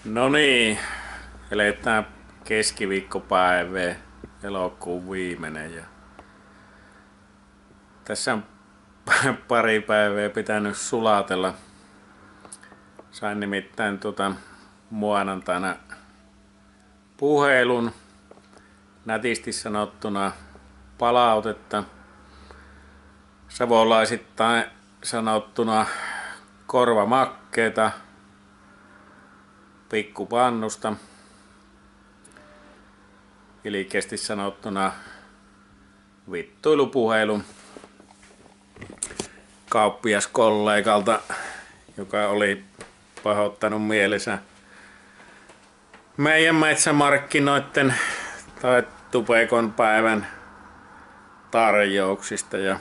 No niin, eletään keskiviikkopäivää, elokuun viimeinen ja tässä on pari päivää pitänyt sulatella. Sain nimittäin maanantaina puhelun, nätisti sanottuna palautetta, savolaisittain sanottuna korvamakkeeta pikkupannusta, ilkeästi sanottuna vittuilupuhelu kauppiaskollegalta, joka oli pahoittanut mielensä meidän metsämarkkinoiden tai Tupekon päivän tarjouksista ja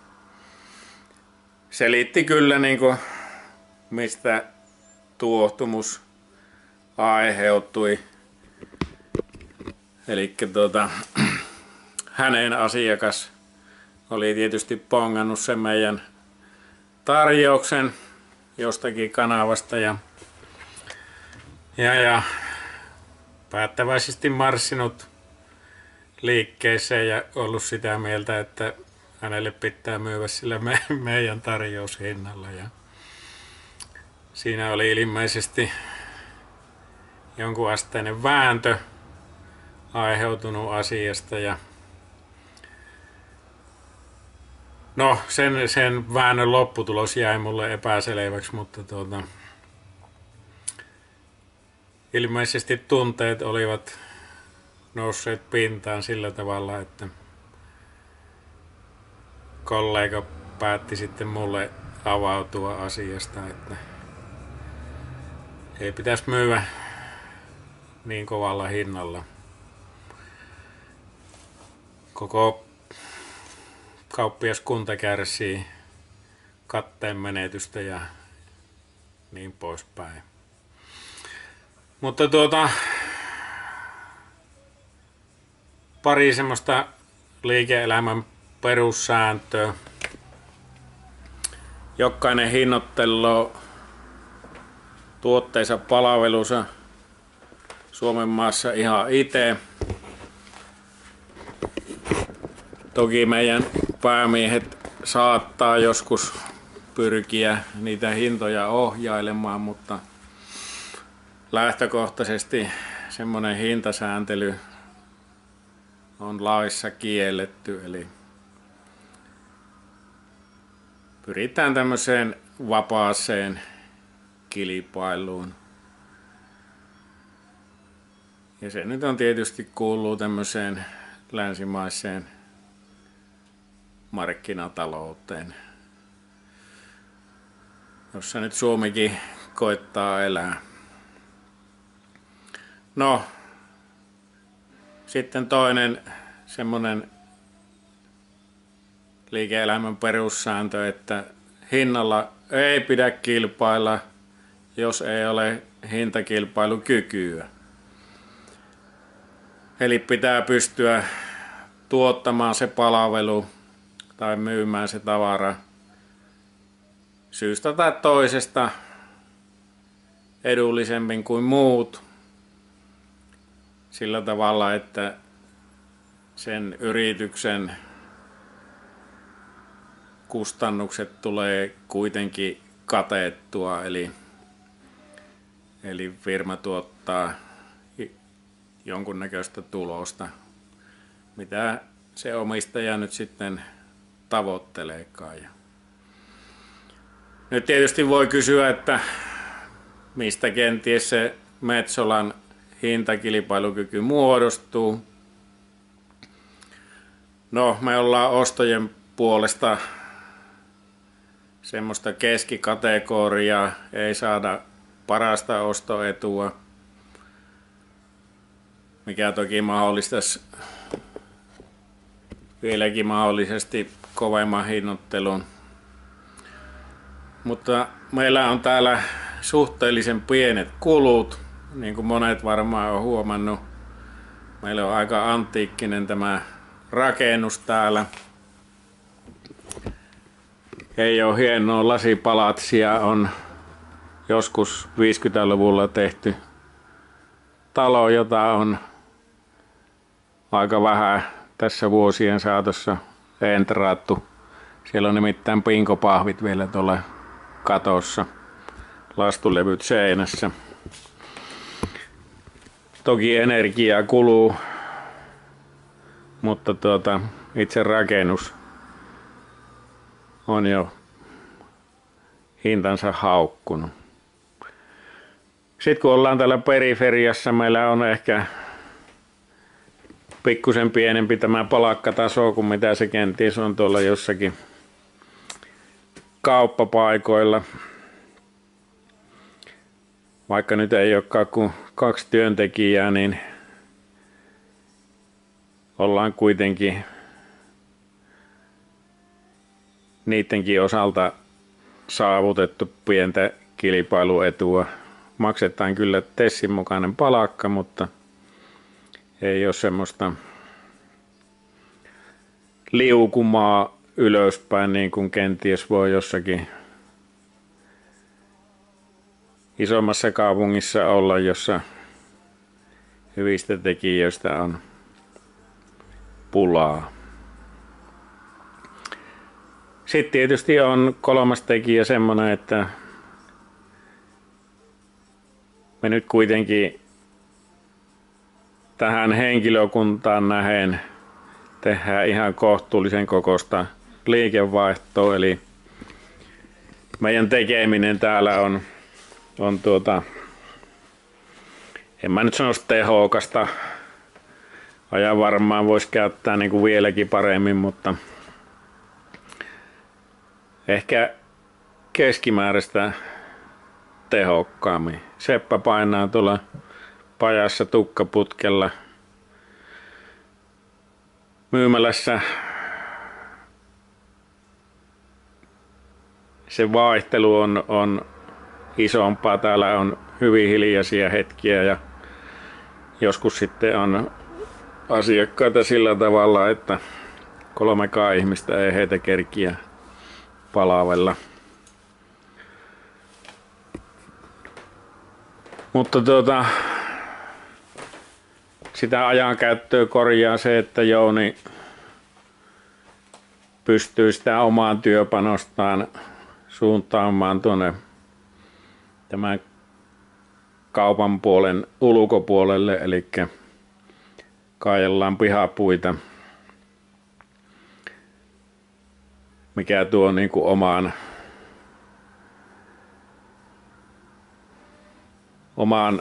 selitti kyllä mistä tuohtumus aiheutui. Eli hänen asiakas oli tietysti pongannut sen meidän tarjouksen jostakin kanavasta ja päättäväisesti marssinut liikkeeseen ja ollut sitä mieltä, että hänelle pitää myyä sillä meidän tarjoushinnalla. Ja siinä oli ilmeisesti jonkun asteinen vääntö aiheutunut asiasta ja no sen väännön lopputulos jäi mulle epäselväksi, mutta ilmeisesti tunteet olivat nousseet pintaan sillä tavalla, että kollega päätti sitten mulle avautua asiasta, että ei pitäisi myyä niin kovalla hinnalla. Koko kauppiaskunta kärsii katteen menetystä ja niin poispäin. Mutta pari semmoista liike-elämän perussääntöä. Jokainen hinnoittelee tuotteensa palvelunsa Suomen maassa ihan itse. Toki meidän päämiehet saattaa joskus pyrkiä niitä hintoja ohjailemaan, mutta lähtökohtaisesti semmoinen hintasääntely on laissa kielletty, eli pyritään tämmöiseen vapaaseen kilpailuun. Ja se nyt on tietysti kuuluu tämmöiseen länsimaiseen markkinatalouteen, jossa nyt Suomikin koittaa elää. No, sitten toinen semmoinen liike-elämän perussääntö, että hinnalla ei pidä kilpailla, jos ei ole hintakilpailukykyä. Eli pitää pystyä tuottamaan se palvelu tai myymään se tavara syystä tai toisesta edullisemmin kuin muut sillä tavalla, että sen yrityksen kustannukset tulee kuitenkin katettua, eli firma tuottaa jonkunnäköistä tulosta, mitä se omistaja nyt sitten tavoitteleekaan. Nyt tietysti voi kysyä, että mistä kenties se Metsolan hintakilpailukyky muodostuu. No, me ollaan ostojen puolesta semmoista keskikategoriaa, ei saada parasta ostoetua, mikä toki mahdollistaisi vieläkin mahdollisesti kovemman hinnoittelun. Mutta meillä on täällä suhteellisen pienet kulut, niin kuin monet varmaan on huomannut. Meillä on aika antiikkinen tämä rakennus täällä. Ei ole hienoa lasipalatsia, on joskus 50-luvulla tehty talo, jota on aika vähän tässä vuosien saatossa entraattu. Siellä on nimittäin pinkopahvit vielä tuolla katossa, lastulevyt seinässä. Toki energiaa kuluu, mutta itse rakennus on jo hintansa haukkunut. Sitten kun ollaan täällä periferiassa, meillä on ehkä pikkusen pienempi tämä palakkataso kuin mitä se kenties on tuolla jossakin kauppapaikoilla. Vaikka nyt ei olekaan kuin 2 työntekijää, niin ollaan kuitenkin niidenkin osalta saavutettu pientä kilpailuetua. Maksetaan kyllä TESin mukainen palakka, mutta ei ole semmoista liukumaa ylöspäin niin kuin kenties voi jossakin isommassa kaupungissa olla, jossa hyvistä tekijöistä on pulaa. Sitten tietysti on kolmas tekijä semmoinen, että me nyt kuitenkin tähän henkilökuntaan nähen tehdään ihan kohtuullisen kokoista liikevaihtoa, eli meidän tekeminen täällä on en mä nyt sano tehokasta, ajan varmaan voisi käyttää niin kuin vieläkin paremmin, mutta ehkä keskimääräistä tehokkaammin. Seppä painaa tuolla pajassa tukkaputkella myymälässä. Se vaihtelu on isompaa. Täällä on hyvin hiljaisia hetkiä ja joskus sitten on asiakkaita sillä tavalla, että 3 ihmistä ei heitä kerkiä palavella. Mutta sitä ajankäyttöä korjaa se, että Jouni pystyy sitä omaan työpanostaan suuntaamaan tuonne tämän kaupan puolen ulkopuolelle, eli kaajellaan pihapuita, mikä tuo niin kuin omaan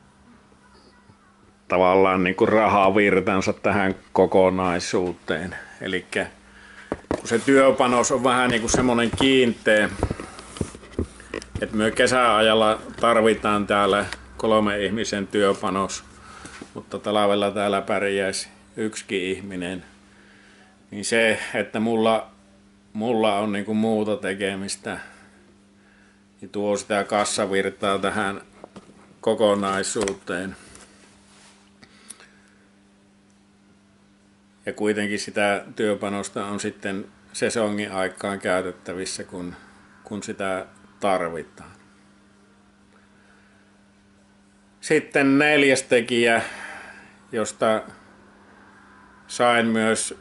tavallaan niin kuin rahavirtansa tähän kokonaisuuteen. Eli kun se työpanos on vähän niin kuin semmoinen kiinteä, että me kesäajalla tarvitaan täällä 3 ihmisen työpanos, mutta talvella täällä pärjäisi 1 ihminen, niin se, että mulla on niin kuin muuta tekemistä, niin tuo sitä kassavirtaa tähän kokonaisuuteen. Ja kuitenkin sitä työpanosta on sitten sesongin aikaan käytettävissä, kun sitä tarvitaan. Sitten 4. tekijä, josta sain myös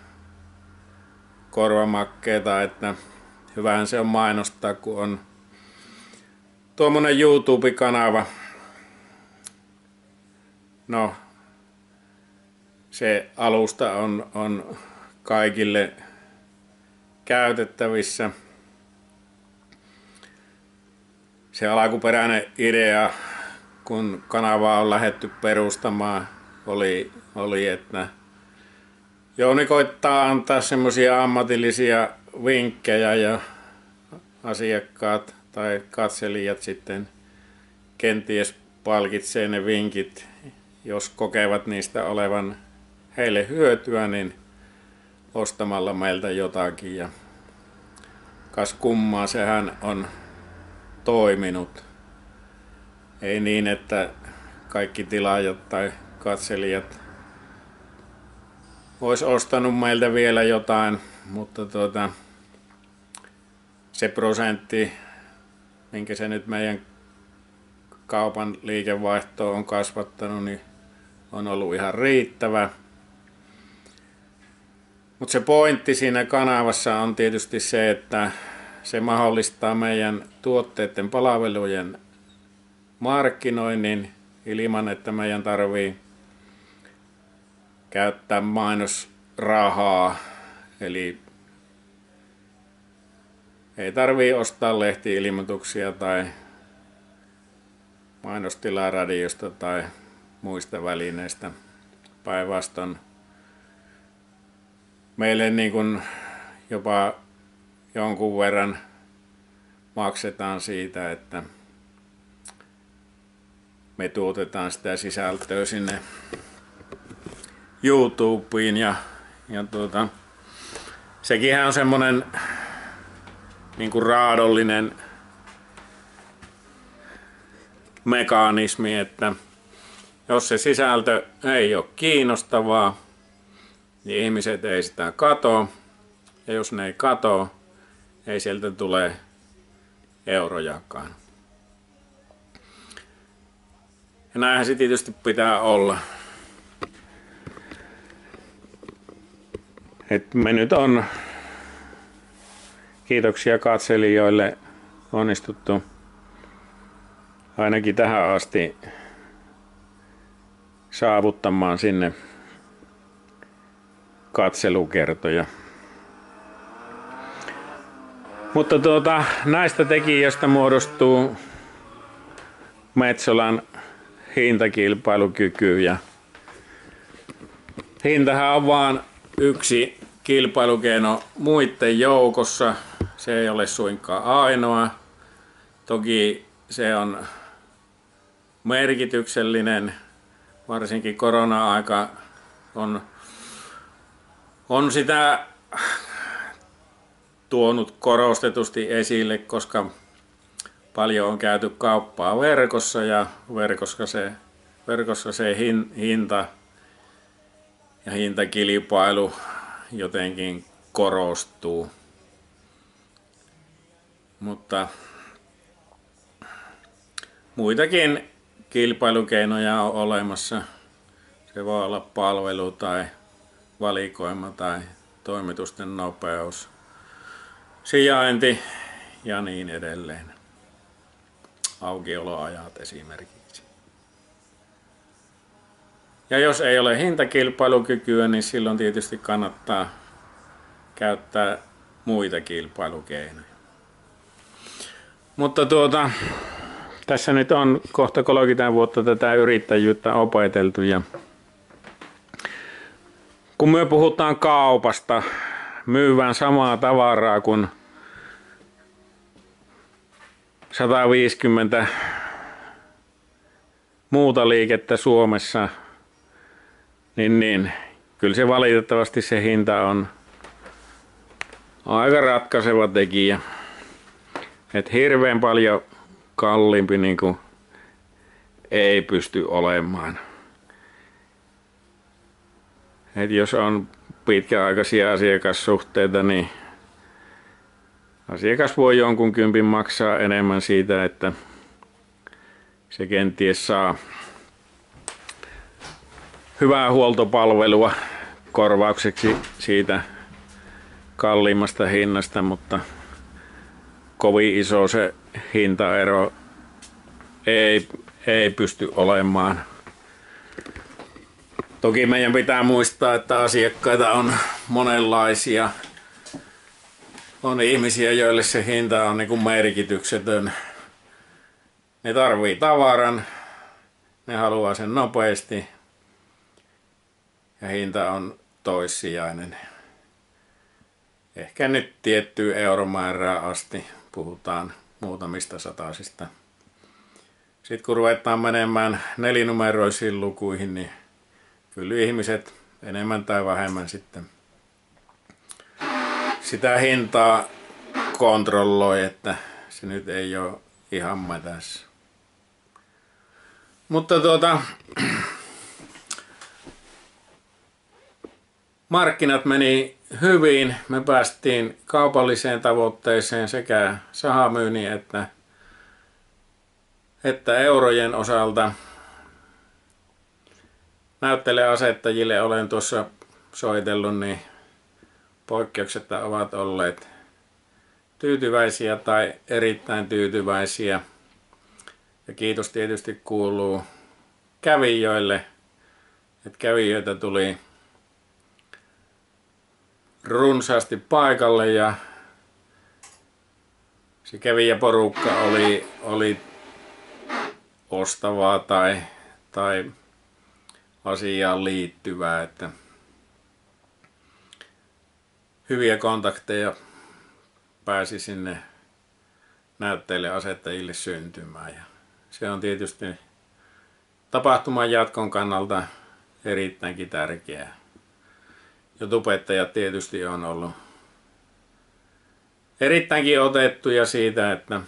korvamakkeita, että hyvähän se on mainostaa, kun on tuommoinen YouTube-kanava. No, se alusta on kaikille käytettävissä. Se alkuperäinen idea, kun kanavaa on lähdetty perustamaan, oli että Jouni koittaa antaa semmoisia ammatillisia vinkkejä ja asiakkaat tai katselijat sitten kenties palkitsee ne vinkit, jos kokevat niistä olevan heille hyötyä, niin ostamalla meiltä jotakin. Ja kas kummaa, sehän on toiminut. Ei niin, että kaikki tilaajat tai katselijat olisi ostanut meiltä vielä jotain, mutta se prosentti, minkä se nyt meidän kaupan liikevaihtoa on kasvattanut, niin on ollut ihan riittävä. Mutta se pointti siinä kanavassa on tietysti se, että se mahdollistaa meidän tuotteiden palvelujen markkinoinnin ilman, että meidän tarvii käyttää mainosrahaa. Eli ei tarvii ostaa lehti-ilmoituksia tai mainostilaa radiosta tai muista välineistä. Päinvastoin meille niin kuin jopa jonkun verran maksetaan siitä, että me tuotetaan sitä sisältöä sinne YouTubeen ja sekinhän on semmonen niin kuin raadollinen mekanismi, että jos se sisältö ei ole kiinnostavaa, niin ihmiset ei sitä katso, ja jos ne ei katso, ei sieltä tule eurojakaan. Ja näinhän se tietysti pitää olla. Et me nyt on, kiitoksia katselijoille, onnistuttu ainakin tähän asti saavuttamaan sinne katselukertoja. Mutta näistä tekijöistä muodostuu Metsolan hintakilpailukyky, ja hintahan on vaan yksi kilpailukeino muiden joukossa. Se ei ole suinkaan ainoa. Toki se on merkityksellinen, varsinkin korona-aika on sitä tuonut korostetusti esille, koska paljon on käyty kauppaa verkossa ja verkossa se hinta ja hintakilpailu jotenkin korostuu. Mutta muitakin kilpailukeinoja on olemassa. Se voi olla palvelu tai valikoima tai toimitusten nopeus, sijainti ja niin edelleen. Aukioloajat esimerkiksi. Ja jos ei ole hintakilpailukykyä, niin silloin tietysti kannattaa käyttää muita kilpailukeinoja. Mutta tässä nyt on kohta 30 vuotta tätä yrittäjyyttä opeteltu, ja kun me puhutaan kaupasta, myyvään samaa tavaraa kuin 150 muuta liikettä Suomessa, niin kyllä se valitettavasti se hinta on aika ratkaiseva tekijä. Et hirveän paljon kalliimpi niin kuin ei pysty olemaan. Et jos on pitkäaikaisia asiakassuhteita, niin asiakas voi jonkun kympin maksaa enemmän siitä, että se kenties saa hyvää huoltopalvelua korvaukseksi siitä kalliimmasta hinnasta, mutta kovin iso se hintaero ei pysty olemaan. Toki meidän pitää muistaa, että asiakkaita on monenlaisia. On ihmisiä, joille se hinta on niin kuin merkityksetön. Ne tarvii tavaran, ne haluaa sen nopeasti ja hinta on toissijainen. Ehkä nyt tiettyyn euromäärään asti puhutaan muutamista satasista. Sitten kun ruvetaan menemään nelinumeroisiin lukuihin, niin kyllä ihmiset enemmän tai vähemmän sitten sitä hintaa kontrolloi, että se nyt ei ole ihan mätässä. Mutta markkinat meni hyvin. Me päästiin kaupalliseen tavoitteeseen sekä sahamyynnin että että eurojen osalta näyttelijäasettajille olen tuossa soitellut, niin poikkeuksetta ovat olleet tyytyväisiä tai erittäin tyytyväisiä. Ja kiitos tietysti kuuluu kävijöille, että kävijöitä tuli runsaasti paikalle ja se kävijäporukka oli ostavaa tai asiaan liittyvää, että hyviä kontakteja pääsi sinne näytteille asettajille syntymään. Ja se on tietysti tapahtuman jatkon kannalta erittäinkin tärkeää. Jutubettajat tietysti on ollut erittäinkin otettuja siitä, että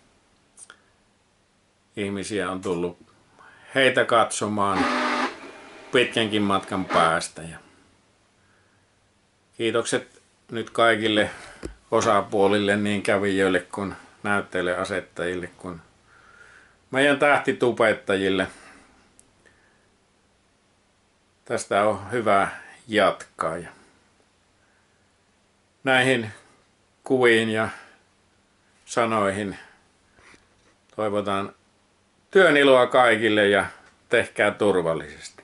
ihmisiä on tullut heitä katsomaan pitkänkin matkan päästä. Ja kiitokset nyt kaikille osapuolille, niin kävijöille kuin näytteille asettajille kuin meidän tähtitubettajille. Tästä on hyvä jatkaa. Ja näihin kuviin ja sanoihin toivotan työn iloa kaikille ja tehkää turvallisesti.